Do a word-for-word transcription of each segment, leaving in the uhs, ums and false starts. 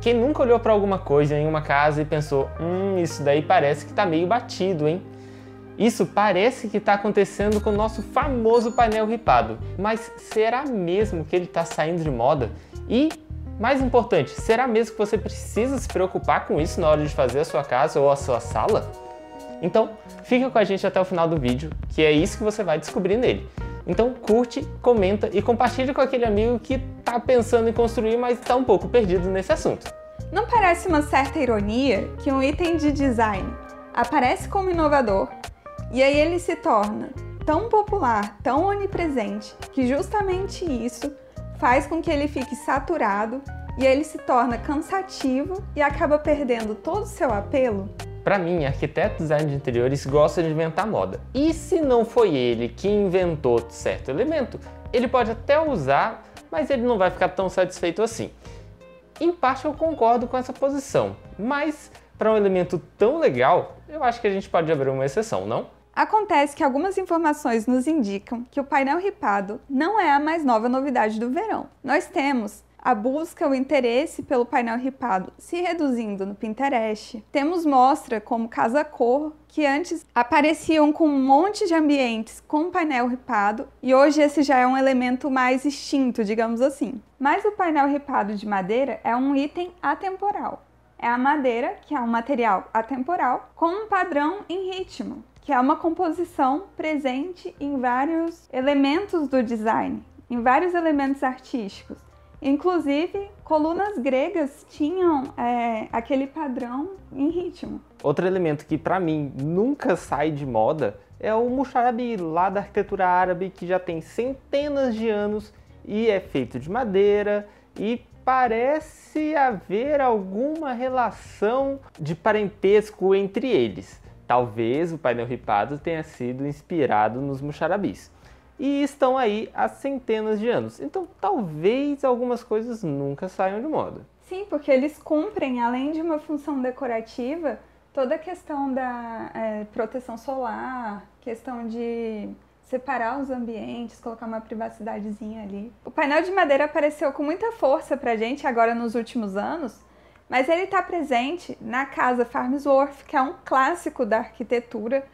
Quem nunca olhou para alguma coisa em uma casa e pensou, hum, isso daí parece que tá meio batido, hein? Isso parece que está acontecendo com o nosso famoso painel ripado, mas será mesmo que ele está saindo de moda? E, mais importante, será mesmo que você precisa se preocupar com isso na hora de fazer a sua casa ou a sua sala? Então, fica com a gente até o final do vídeo, que é isso que você vai descobrir nele. Então curte, comenta e compartilha com aquele amigo que está pensando em construir, mas está um pouco perdido nesse assunto. Não parece uma certa ironia que um item de design aparece como inovador e aí ele se torna tão popular, tão onipresente, que justamente isso faz com que ele fique saturado e ele se torna cansativo e acaba perdendo todo o seu apelo? Para mim, arquiteto design de interiores gosta de inventar moda. E se não foi ele que inventou certo elemento, ele pode até usar, mas ele não vai ficar tão satisfeito assim. Em parte eu concordo com essa posição, mas para um elemento tão legal, eu acho que a gente pode abrir uma exceção, não? Acontece que algumas informações nos indicam que o painel ripado não é a mais nova novidade do verão. Nós temos a busca, o interesse pelo painel ripado se reduzindo no Pinterest. Temos mostra como Casa Cor, que antes apareciam com um monte de ambientes com painel ripado e hoje esse já é um elemento mais extinto, digamos assim. Mas o painel ripado de madeira é um item atemporal. É a madeira, que é um material atemporal, com um padrão em ritmo, que é uma composição presente em vários elementos do design, em vários elementos artísticos. Inclusive, colunas gregas tinham é, aquele padrão em ritmo. Outro elemento que para mim nunca sai de moda é o muxarabi, lá da arquitetura árabe, que já tem centenas de anos e é feito de madeira e parece haver alguma relação de parentesco entre eles. Talvez o painel ripado tenha sido inspirado nos muxarabis. E estão aí há centenas de anos. Então talvez algumas coisas nunca saiam de moda. Sim, porque eles cumprem, além de uma função decorativa, toda a questão da é, proteção solar, questão de separar os ambientes, colocar uma privacidadezinha ali. O painel de madeira apareceu com muita força pra gente agora nos últimos anos, mas ele está presente na casa Farnsworth, que é um clássico da arquitetura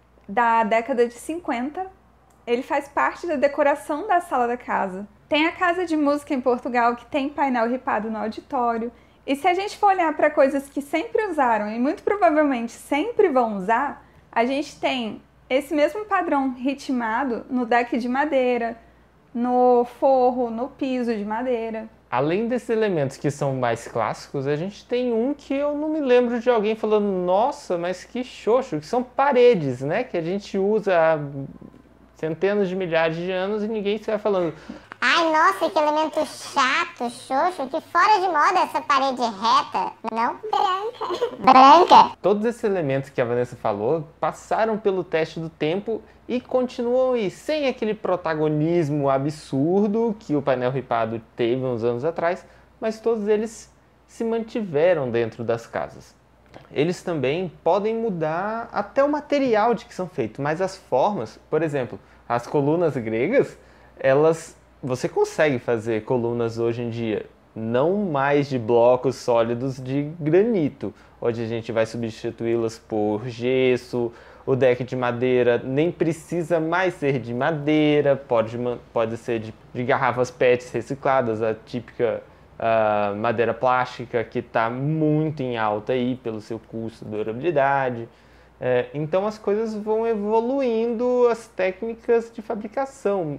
da década de cinquenta. Ele faz parte da decoração da sala da casa. Tem a Casa de Música em Portugal, que tem painel ripado no auditório. E se a gente for olhar para coisas que sempre usaram e muito provavelmente sempre vão usar, a gente tem esse mesmo padrão ritmado no deck de madeira, no forro, no piso de madeira. Além desses elementos que são mais clássicos, a gente tem um que eu não me lembro de alguém falando, nossa, mas que xoxo, que são paredes, né? Que a gente usa há centenas de milhares de anos e ninguém sai falando, ai, nossa, que elemento chato, xoxo, que fora de moda essa parede reta, não branca. Branca. Todos esses elementos que a Vanessa falou passaram pelo teste do tempo e continuam aí, sem aquele protagonismo absurdo que o painel ripado teve uns anos atrás, mas todos eles se mantiveram dentro das casas. Eles também podem mudar até o material de que são feitos, mas as formas, por exemplo, as colunas gregas, elas, você consegue fazer colunas hoje em dia, não mais de blocos sólidos de granito, onde a gente vai substituí-las por gesso. O deck de madeira nem precisa mais ser de madeira, pode, pode ser de, de garrafas P E Ts recicladas, a típica Uh, madeira plástica, que está muito em alta aí pelo seu custo e durabilidade. É, então as coisas vão evoluindo, as técnicas de fabricação,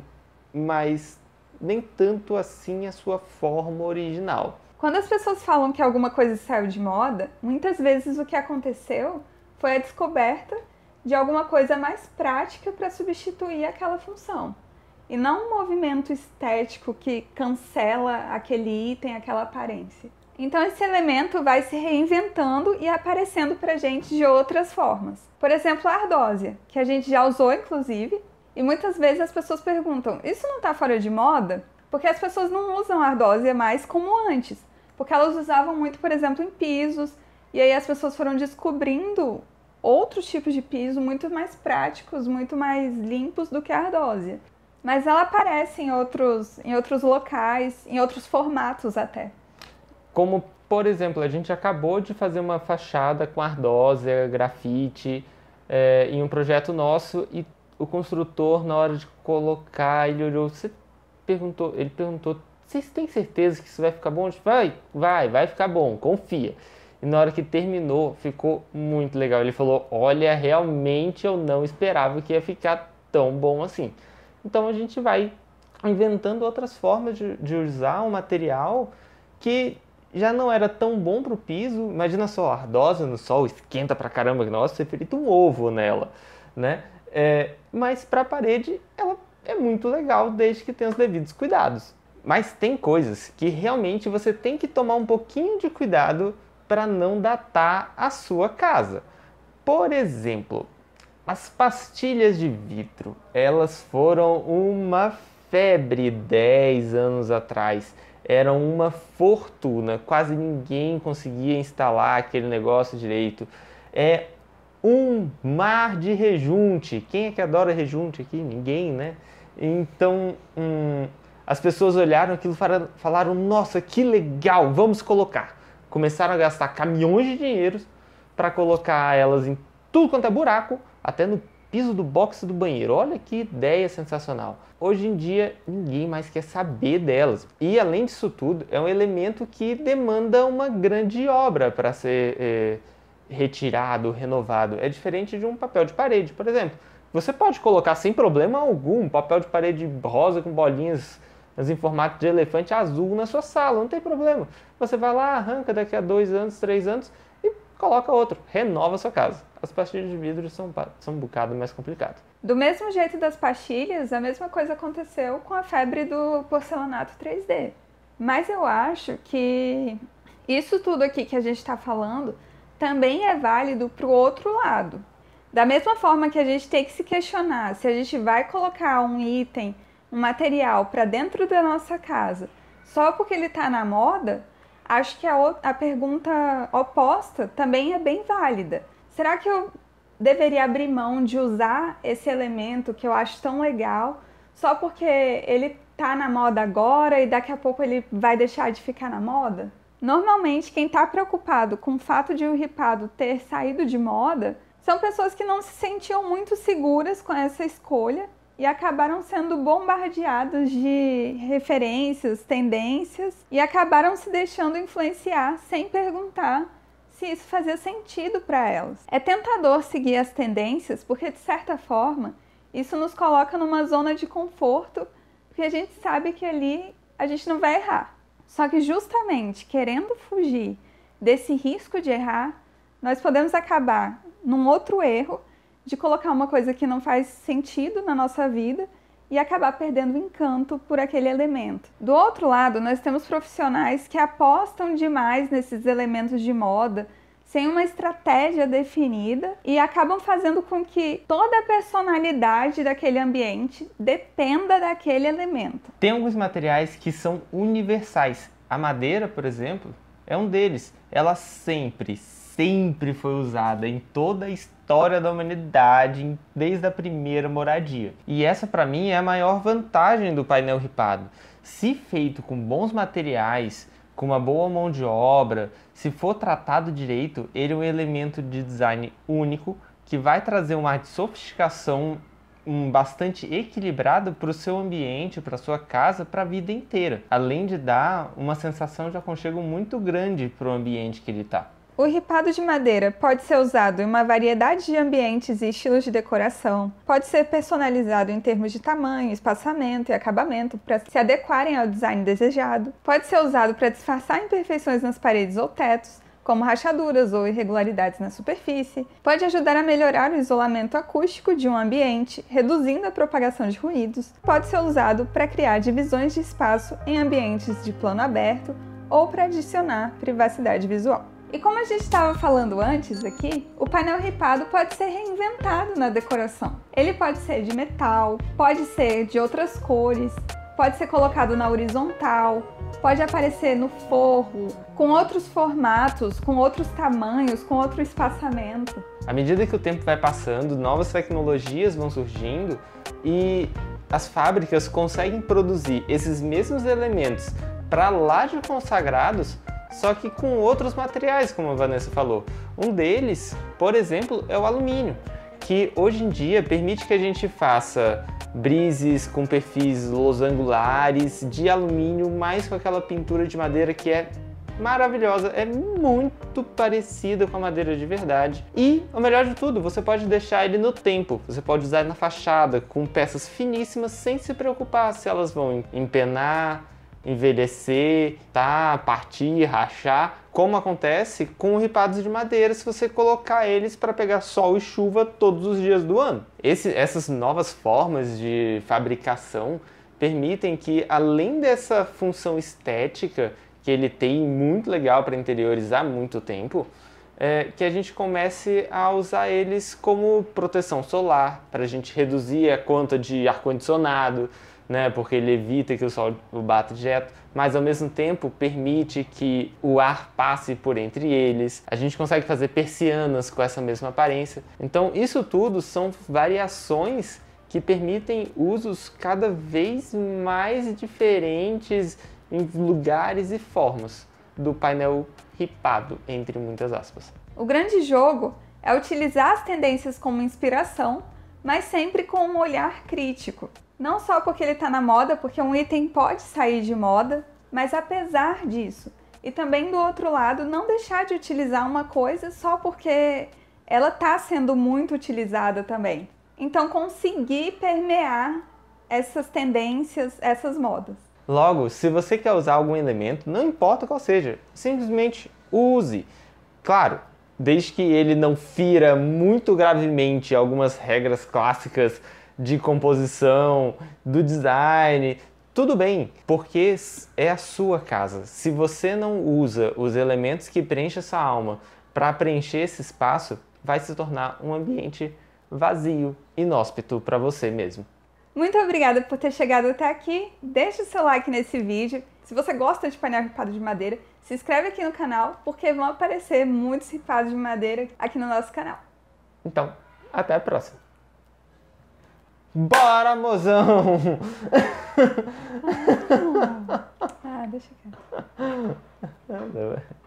mas nem tanto assim a sua forma original. Quando as pessoas falam que alguma coisa saiu de moda, muitas vezes o que aconteceu foi a descoberta de alguma coisa mais prática para substituir aquela função. E não um movimento estético que cancela aquele item, aquela aparência. Então esse elemento vai se reinventando e aparecendo pra gente de outras formas. Por exemplo, a ardósia, que a gente já usou inclusive, e muitas vezes as pessoas perguntam, isso não tá fora de moda? Porque as pessoas não usam a ardósia mais como antes, porque elas usavam muito, por exemplo, em pisos, e aí as pessoas foram descobrindo outros tipos de piso muito mais práticos, muito mais limpos do que a ardósia. Mas ela aparece em outros, em outros locais, em outros formatos até. Como Por exemplo, a gente acabou de fazer uma fachada com ardósia, grafite, é, em um projeto nosso, e o construtor, na hora de colocar, ele olhou, você perguntou, ele perguntou, vocês têm certeza que isso vai ficar bom? Vai, vai, vai ficar bom, confia. E na hora que terminou, ficou muito legal. Ele falou, olha, realmente eu não esperava que ia ficar tão bom assim. Então a gente vai inventando outras formas de, de usar um material que já não era tão bom para o piso. Imagina só, a ardósia no sol esquenta pra caramba, nossa, você frita um ovo nela, né? É, mas para a parede, ela é muito legal desde que tenha os devidos cuidados. Mas tem coisas que realmente você tem que tomar um pouquinho de cuidado para não datar a sua casa. Por exemplo, as pastilhas de vidro, elas foram uma febre dez anos atrás. Eram uma fortuna, quase ninguém conseguia instalar aquele negócio direito. É um mar de rejunte. Quem é que adora rejunte aqui? Ninguém, né? Então, hum, as pessoas olharam aquilo e falaram, nossa, que legal, vamos colocar. Começaram a gastar caminhões de dinheiro para colocar elas em tudo quanto é buraco, até no piso do box do banheiro. Olha que ideia sensacional. Hoje em dia, ninguém mais quer saber delas. E, além disso tudo, é um elemento que demanda uma grande obra para ser é, retirado, renovado. É diferente de um papel de parede, por exemplo. Você pode colocar sem problema algum papel de parede rosa com bolinhas em formato de elefante azul na sua sala, não tem problema. Você vai lá, arranca daqui a dois anos, três anos e coloca outro, renova a sua casa. As pastilhas de vidro são, são um bocado mais complicadas. Do mesmo jeito das pastilhas, a mesma coisa aconteceu com a febre do porcelanato três D. Mas eu acho que isso tudo aqui que a gente está falando também é válido para o outro lado. Da mesma forma que a gente tem que se questionar se a gente vai colocar um item, um material para dentro da nossa casa só porque ele está na moda, acho que a, a pergunta oposta também é bem válida. Será que eu deveria abrir mão de usar esse elemento que eu acho tão legal só porque ele está na moda agora e daqui a pouco ele vai deixar de ficar na moda? Normalmente, quem está preocupado com o fato de o ripado ter saído de moda são pessoas que não se sentiam muito seguras com essa escolha e acabaram sendo bombardeadas de referências, tendências e acabaram se deixando influenciar sem perguntar se isso fazia sentido para elas. É tentador seguir as tendências porque, de certa forma, isso nos coloca numa zona de conforto, porque a gente sabe que ali a gente não vai errar. Só que justamente querendo fugir desse risco de errar, nós podemos acabar num outro erro de colocar uma coisa que não faz sentido na nossa vida e acabar perdendo o encanto por aquele elemento. Do outro lado, nós temos profissionais que apostam demais nesses elementos de moda, sem uma estratégia definida e acabam fazendo com que toda a personalidade daquele ambiente dependa daquele elemento. Tem alguns materiais que são universais. A madeira, por exemplo, é um deles. Ela sempre, sempre foi usada em toda a história da humanidade, desde a primeira moradia. E essa, para mim, é a maior vantagem do painel ripado. Se feito com bons materiais, com uma boa mão de obra, se for tratado direito, ele é um elemento de design único que vai trazer um ar de sofisticação um, bastante equilibrado para o seu ambiente, para a sua casa, para a vida inteira. Além de dar uma sensação de aconchego muito grande para o ambiente que ele está. O ripado de madeira pode ser usado em uma variedade de ambientes e estilos de decoração. Pode ser personalizado em termos de tamanho, espaçamento e acabamento para se adequarem ao design desejado. Pode ser usado para disfarçar imperfeições nas paredes ou tetos, como rachaduras ou irregularidades na superfície. Pode ajudar a melhorar o isolamento acústico de um ambiente, reduzindo a propagação de ruídos. Pode ser usado para criar divisões de espaço em ambientes de plano aberto ou para adicionar privacidade visual. E como a gente estava falando antes aqui, o painel ripado pode ser reinventado na decoração. Ele pode ser de metal, pode ser de outras cores, pode ser colocado na horizontal, pode aparecer no forro, com outros formatos, com outros tamanhos, com outro espaçamento. À medida que o tempo vai passando, novas tecnologias vão surgindo e as fábricas conseguem produzir esses mesmos elementos para lajes consagrados, só que com outros materiais, como a Vanessa falou. Um deles, por exemplo, é o alumínio, que hoje em dia permite que a gente faça brises com perfis losangulares de alumínio, mais com aquela pintura de madeira que é maravilhosa, é muito parecida com a madeira de verdade. E o melhor de tudo, você pode deixar ele no tempo, você pode usar ele na fachada com peças finíssimas sem se preocupar se elas vão empenar, envelhecer, tá, partir, rachar, como acontece com ripados de madeira se você colocar eles para pegar sol e chuva todos os dias do ano. Esse, essas novas formas de fabricação permitem que, além dessa função estética que ele tem muito legal para interiores há muito tempo, é, que a gente comece a usar eles como proteção solar, para a gente reduzir a conta de ar-condicionado, né, porque ele evita que o sol bata direto, mas ao mesmo tempo permite que o ar passe por entre eles. A gente consegue fazer persianas com essa mesma aparência. Então isso tudo são variações que permitem usos cada vez mais diferentes em lugares e formas do painel ripado, entre muitas aspas. O grande jogo é utilizar as tendências como inspiração, mas sempre com um olhar crítico. Não só porque ele está na moda, porque um item pode sair de moda, mas apesar disso. E também do outro lado, não deixar de utilizar uma coisa só porque ela está sendo muito utilizada também. Então conseguir permear essas tendências, essas modas. Logo, se você quer usar algum elemento, não importa qual seja, simplesmente use. Claro, desde que ele não fira muito gravemente algumas regras clássicas de composição, do design, tudo bem, porque é a sua casa. Se você não usa os elementos que preenchem essa alma para preencher esse espaço, vai se tornar um ambiente vazio, inóspito para você mesmo. Muito obrigada por ter chegado até aqui. Deixe o seu like nesse vídeo. Se você gosta de painel ripado de madeira, se inscreve aqui no canal, porque vão aparecer muitos ripados de madeira aqui no nosso canal. Então, até a próxima. Bora, mozão! Ah, deixa quieto.